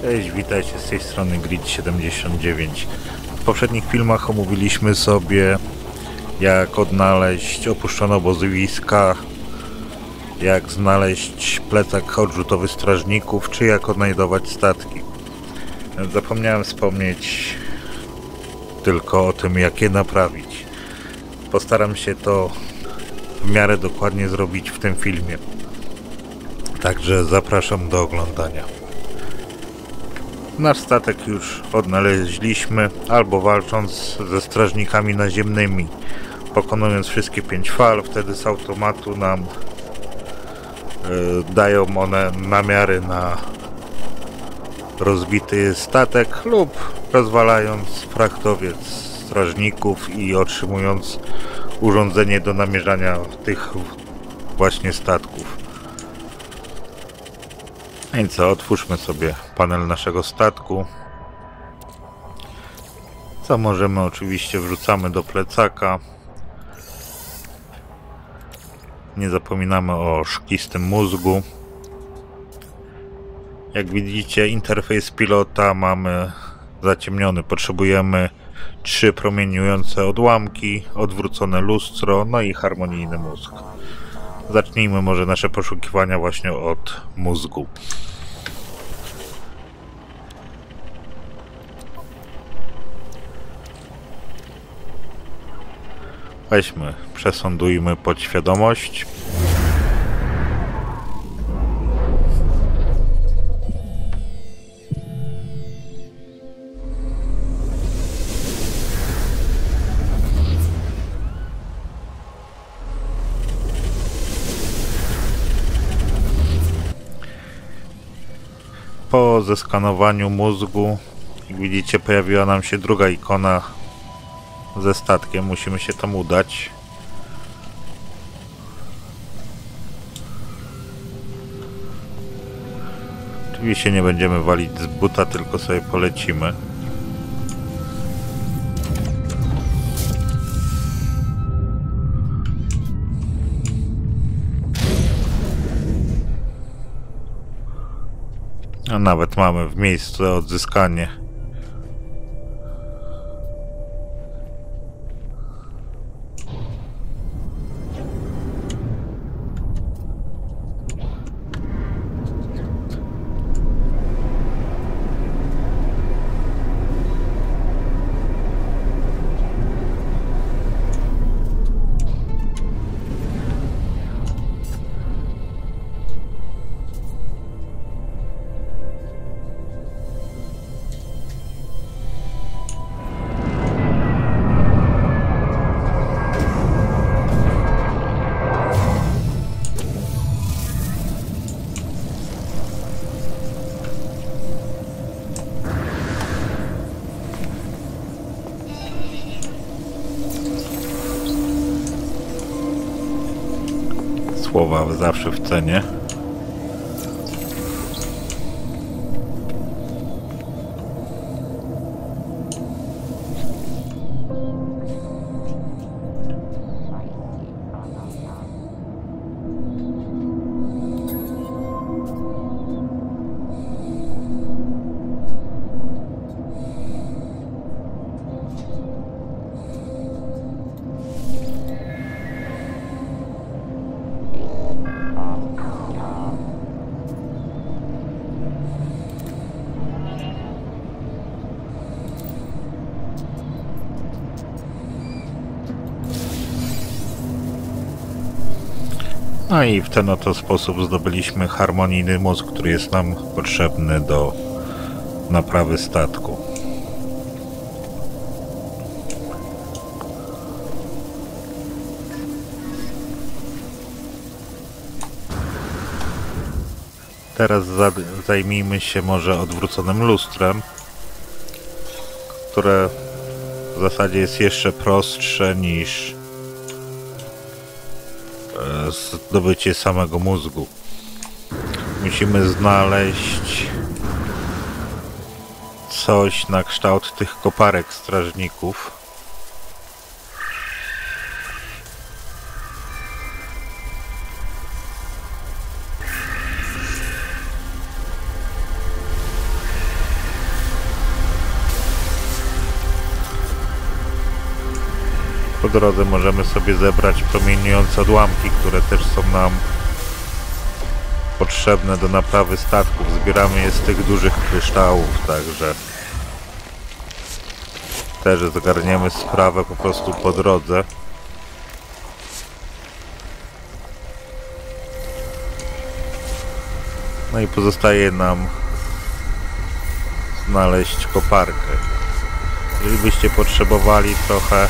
Cześć, witajcie, z tej strony Grid79. W poprzednich filmach omówiliśmy sobie, jak odnaleźć opuszczone obozowiska, jak znaleźć plecak odrzutowy strażników, czy jak odnajdować statki. Zapomniałem wspomnieć tylko o tym, jak je naprawić. Postaram się to w miarę dokładnie zrobić w tym filmie. Także zapraszam do oglądania. Nasz statek już odnaleźliśmy, albo walcząc ze strażnikami naziemnymi, pokonując wszystkie 5 fal, wtedy z automatu nam dają one namiary na rozbity statek, lub rozwalając frachtowiec strażników i otrzymując urządzenie do namierzania tych właśnie statków. No i co, otwórzmy sobie panel naszego statku. Co możemy, oczywiście wrzucamy do plecaka. Nie zapominamy o szklistym mózgu. Jak widzicie, interfejs pilota mamy zaciemniony. Potrzebujemy 3 promieniujące odłamki, odwrócone lustro, no i harmonijny mózg. Zacznijmy może nasze poszukiwania właśnie od mózgu. Weźmy, przesądujmy podświadomość. Po zeskanowaniu mózgu, jak widzicie, pojawiła nam się druga ikona ze statkiem. Musimy się tam udać. Oczywiście nie będziemy walić z buta, tylko sobie polecimy. A nawet mamy w miejscu odzyskanie. Słowa zawsze w cenie. No i w ten oto sposób zdobyliśmy harmonijny mózg, który jest nam potrzebny do naprawy statku. Teraz zajmijmy się może odwróconym lustrem, które w zasadzie jest jeszcze prostsze niż zdobycie samego mózgu. Musimy znaleźć coś na kształt tych koparek strażników. Po drodze możemy sobie zebrać promieniujące odłamki, które też są nam potrzebne do naprawy statków. Zbieramy je z tych dużych kryształów, także też zgarniemy sprawę po prostu po drodze. No i pozostaje nam znaleźć koparkę. Jeżeli byście potrzebowali trochę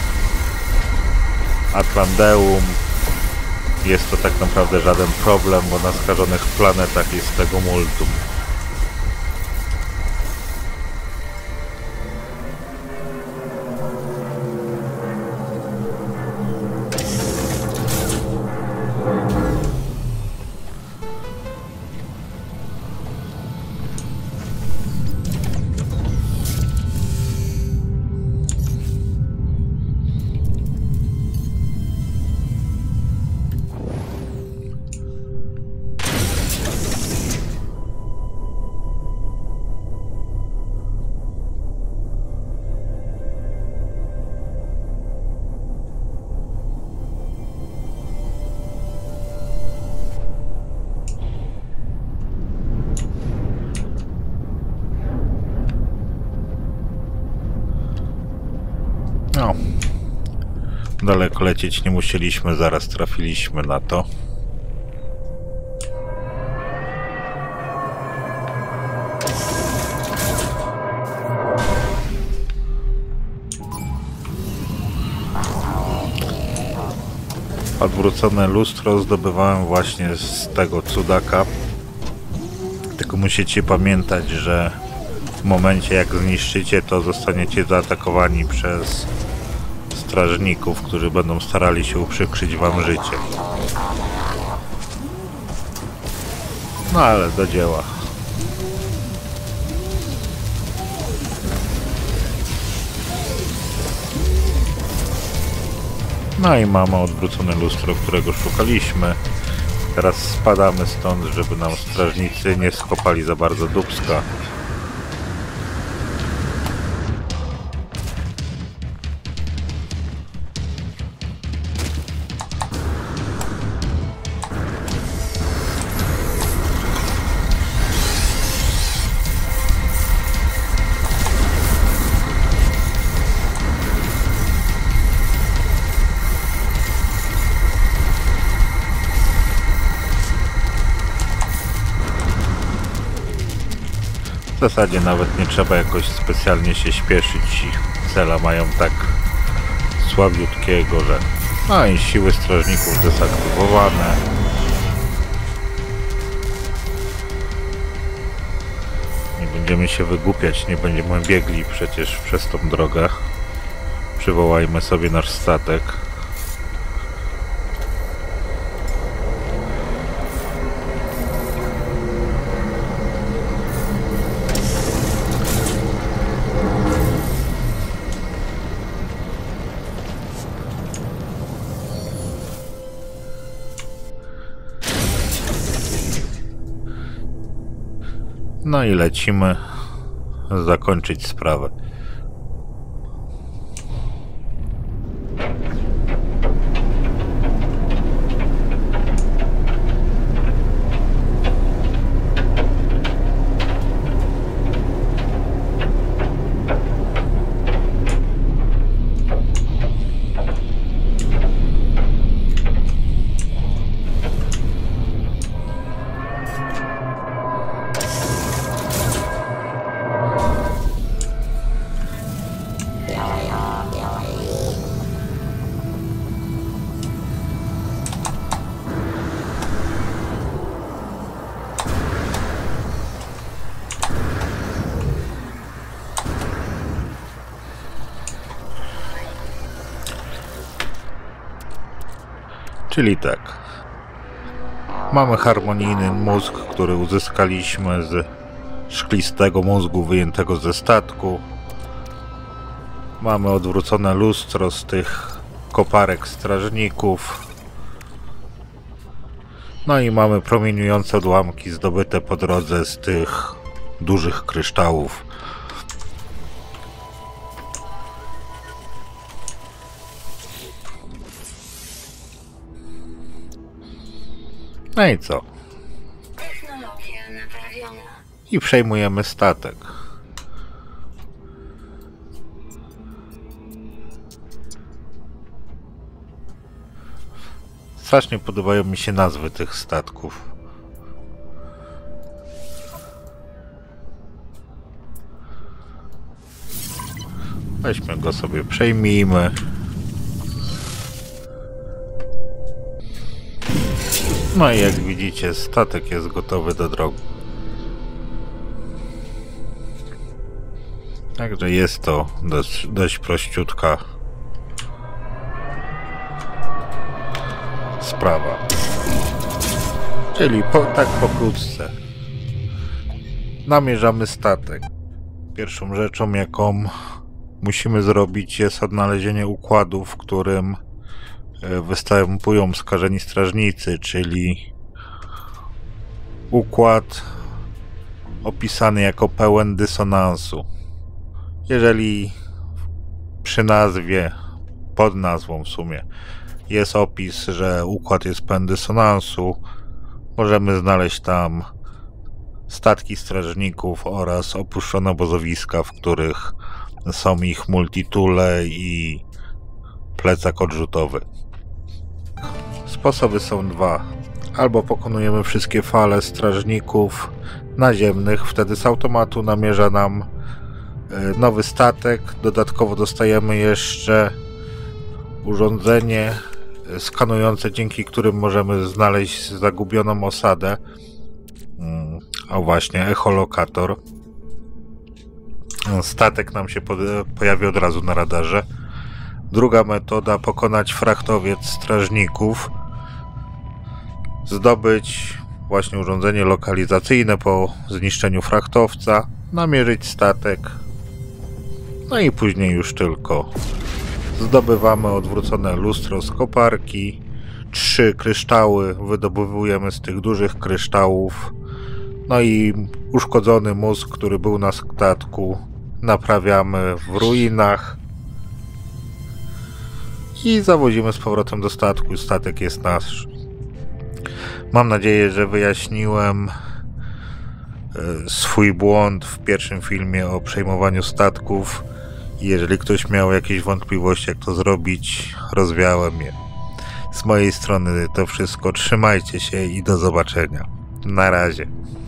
Atlandeum, jest to tak naprawdę żaden problem, bo na skażonych planetach jest tego multum. No, daleko lecieć nie musieliśmy, zaraz trafiliśmy na to. Odwrócone lustro zdobywałem właśnie z tego cudaka. Tylko musicie pamiętać, że w momencie jak zniszczycie, to zostaniecie zaatakowani przez strażników, którzy będą starali się uprzykrzyć wam życie. No ale do dzieła. No i mamy odwrócone lustro, którego szukaliśmy. Teraz spadamy stąd, żeby nam strażnicy nie skopali za bardzo dupska. W zasadzie nawet nie trzeba jakoś specjalnie się śpieszyć. Ich cela mają tak słabiutkiego, że... No i siły strażników dezaktywowane. Nie będziemy się wygłupiać, nie będziemy biegli przecież przez tą drogę. Przywołajmy sobie nasz statek. No i lecimy zakończyć sprawę. Czyli tak, mamy harmonijny mózg, który uzyskaliśmy z szklistego mózgu wyjętego ze statku. Mamy odwrócone lustro z tych koparek strażników. No i mamy promieniujące odłamki zdobyte po drodze z tych dużych kryształów. No i co? Technologia naprawiona. I przejmujemy statek. Strasznie podobają mi się nazwy tych statków. Weźmy go sobie, przejmijmy. No i jak widzicie, statek jest gotowy do drogi. Także jest to dość prościutka sprawa. Czyli tak pokrótce. Namierzamy statek. Pierwszą rzeczą, jaką musimy zrobić, jest odnalezienie układu, w którym występują skażeni strażnicy, czyli układ opisany jako pełen dysonansu. Jeżeli przy nazwie, pod nazwą w sumie, jest opis, że układ jest pełen dysonansu, możemy znaleźć tam statki strażników oraz opuszczone obozowiska, w których są ich multitoole i plecak odrzutowy. Sposoby są dwa. Albo pokonujemy wszystkie fale strażników naziemnych, wtedy z automatu namierza nam nowy statek. Dodatkowo dostajemy jeszcze urządzenie skanujące, dzięki którym możemy znaleźć zagubioną osadę. O właśnie, echolokator. Statek nam się pojawi od razu na radarze. Druga metoda, pokonać frachtowiec strażników. Zdobyć właśnie urządzenie lokalizacyjne po zniszczeniu frachtowca. Namierzyć statek. No i później już tylko zdobywamy odwrócone lustro z koparki. 3 kryształy wydobywujemy z tych dużych kryształów. No i uszkodzony mózg, który był na statku, naprawiamy w ruinach. I zawozimy z powrotem do statku. Statek jest nasz. Mam nadzieję, że wyjaśniłem swój błąd w pierwszym filmie o przejmowaniu statków. Jeżeli ktoś miał jakieś wątpliwości, jak to zrobić, rozwiałem je. Z mojej strony to wszystko. Trzymajcie się i do zobaczenia. Na razie.